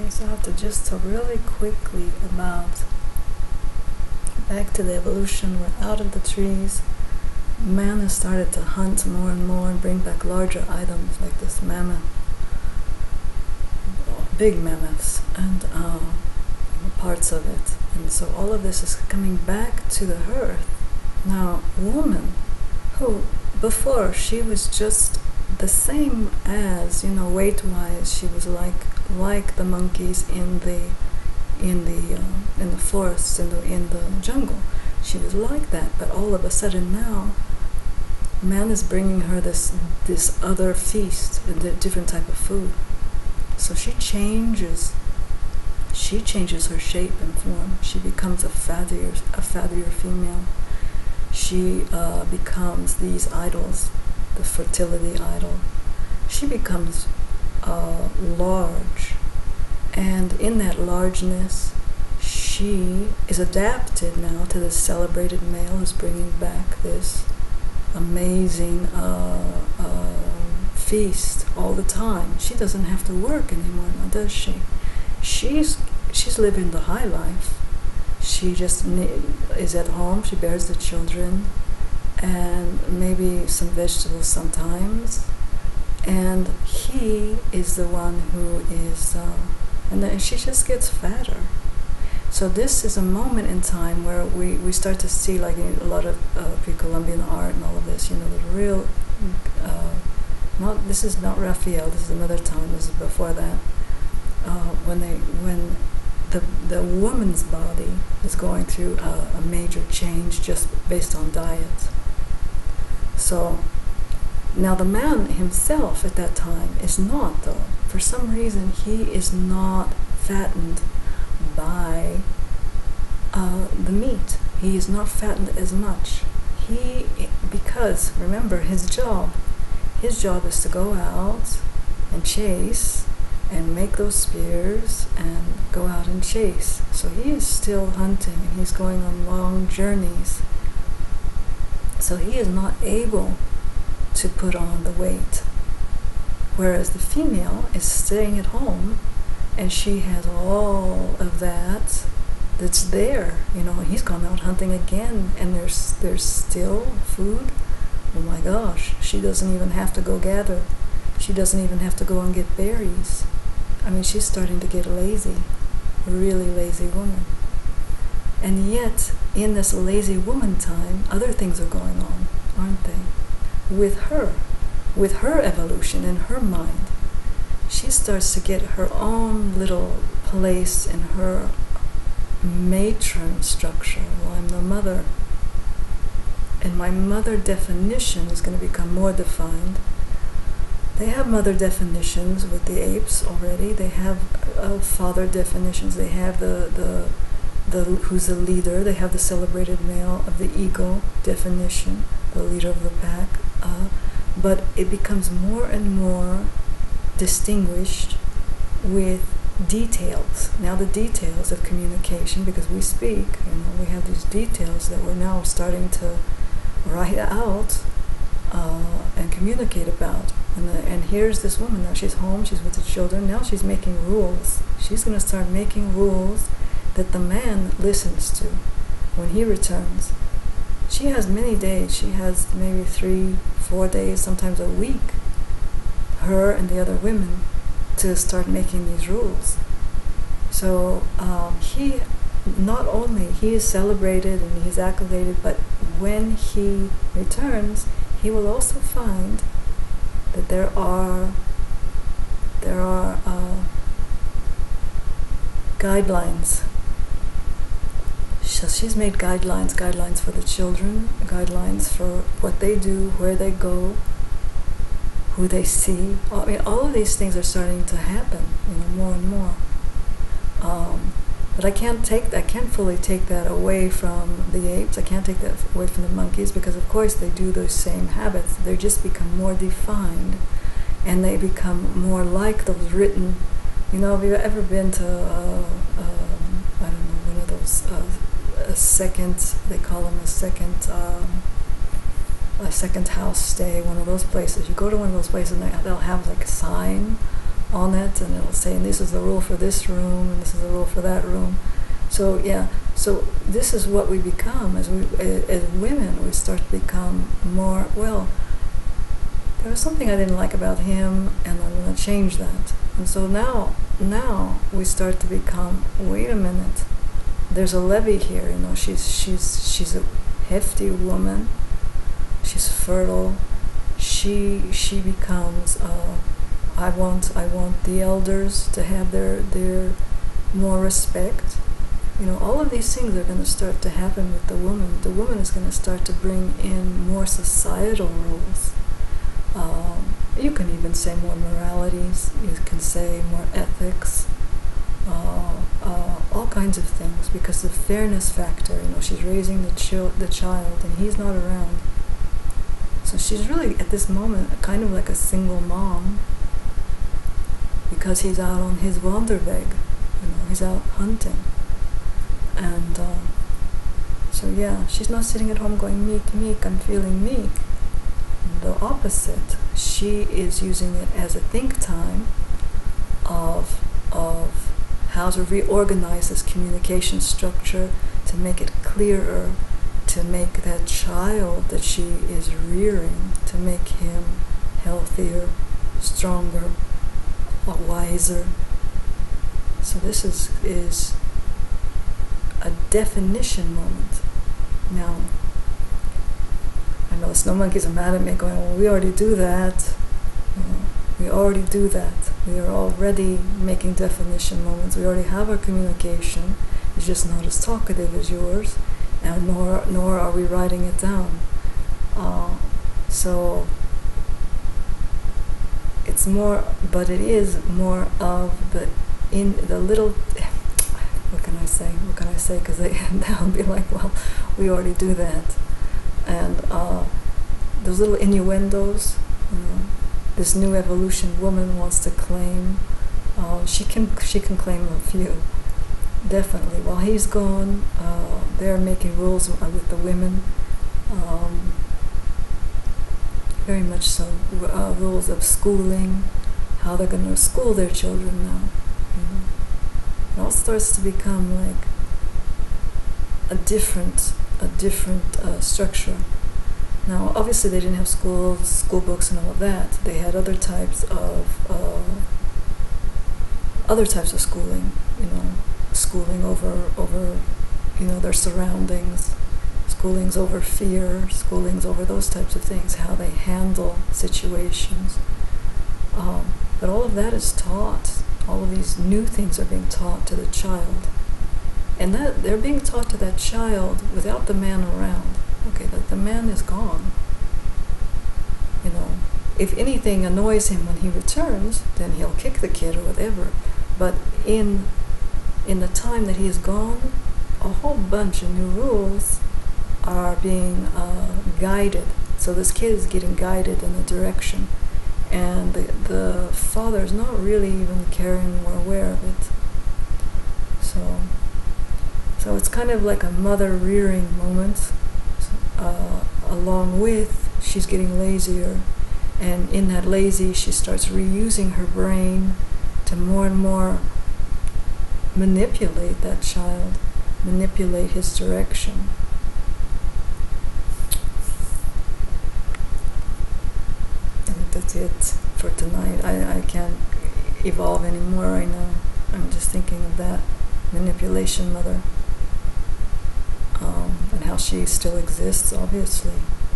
Okay, so I have to just talk really quickly about back to the evolution. We're out of the trees. Man has started to hunt more and more and bring back larger items like this mammoth, big mammoths, and parts of it. And so all of this is coming back to the earth. Now, woman, who before she was just the same as, weight-wise, she was like the monkeys in the forests, in the jungle. She was like that, but all of a sudden now, man is bringing her this other feast, a different type of food. So she changes her shape and form. She becomes a fattier female. She becomes these idols, the fertility idol. She becomes large, and in that largeness, she is adapted now to this celebrated male who's bringing back this amazing feast all the time. She doesn't have to work anymore now, does she? She's living the high life. She just is at home. She bears the children, and maybe some vegetables sometimes. And he is the one who is, and then she just gets fatter. So this is a moment in time where we start to see, like in a lot of pre-Columbian art and all of this, the real, this is not Raphael, this is another time, this is before that, when the woman's body is going through a major change just based on diet. So now the man himself at that time is not, though. For some reason, he is not fattened by the meat. He is not fattened as much. Because remember, his job is to go out and chase and make those spears and go out and chase. So he is still hunting, and he's going on long journeys. So he is not able to put on the weight. Whereas the female is staying at home, and she has all of that's there. He's gone out hunting again, and there's still food. Oh my gosh, she doesn't even have to go gather. She doesn't even have to go and get berries. I mean, she's starting to get lazy, a really lazy woman. And yet, in this lazy woman time, other things are going on, aren't they? With her evolution in her mind, she starts to get her own little place in her matron structure. Well, I'm the mother, and my mother definition is going to become more defined. They have mother definitions with the apes already. They have father definitions. They have the who's the leader. They have the celebrated male of the eagle definition, the leader of the pack. But it becomes more and more distinguished with details. Now the details of communication, because we speak, we have these details that we're now starting to write out and communicate about. And here's this woman now. She's home. She's with the children. Now she's making rules. She's going to start making rules that the man listens to when he returns. She has many days. She has maybe 3-4 days, sometimes a week, her and the other women, to start making these rules. So he, not only he is celebrated and he is accoladed, but when he returns, he will also find that there are guidelines. So she's made guidelines for the children, guidelines for what they do, where they go, who they see. I mean, all of these things are starting to happen, more and more. But I can't fully take that away from the apes. I can't take that away from the monkeys, because of course they do those same habits. They just become more defined, and they become more like those written. Have you ever been to I don't know, one of those a second, they call them a second house stay, one of those places. You go to one of those places and they'll have like a sign on it, and it'll say, and this is the rule for this room, and this is the rule for that room. So yeah, so this is what we become as women. We start to become more, well, there was something I didn't like about him, and I'm going to change that. And so now we start to become, wait a minute, there's a levy here, you know, she's a hefty woman, she's fertile, she becomes, I want the elders to have their more respect. You know, all of these things are going to start to happen with the woman. The woman is going to start to bring in more societal rules. You can even say more moralities. You can say more ethics. All kinds of things, because the fairness factor. You know, she's raising the child, and he's not around. So she's really at this moment kind of like a single mom, because he's out on his wanderweg. You know, he's out hunting. And so yeah, she's not sitting at home going, meek, I'm feeling meek. The opposite. She is using it as a think time of how to reorganize this communication structure, to make it clearer, to make that child that she is rearing, to make him healthier, stronger, wiser. So this is a definition moment. Now, I know the snow monkeys are mad at me going, well, we already do that. You know, we already do that. We are already making definition moments. We already have our communication. It's just not as talkative as yours, and nor are we writing it down. So it's more, but it is more of the little. What can I say? Because they'll be like, well, we already do that. And those little innuendos, you know, this new evolution woman wants to claim. She can claim a few, definitely. While he's gone, they're making rules with the women. Very much so. Rules of schooling, how they're going to school their children now. You know. It all starts to become like a different structure. Now, obviously, they didn't have school books, and all of that. They had other types of schooling. You know, schooling over you know, their surroundings, schoolings over fear, schoolings over those types of things, how they handle situations. But all of that is taught. All of these new things are being taught to the child. And that they're being taught to that child without the man around. Okay, the man is gone. You know, if anything annoys him when he returns, then he'll kick the kid or whatever. But in the time that he is gone, a whole bunch of new rules are being guided. So this kid is getting guided in a direction. And the father is not really even caring or aware of it. So it's kind of like a mother rearing moment, along with she's getting lazier. And in that lazy, she starts reusing her brain to more and more manipulate that child, manipulate his direction. That's it for tonight. I can't evolve anymore right now. I'm just thinking of that manipulation mother, and how she still exists, obviously.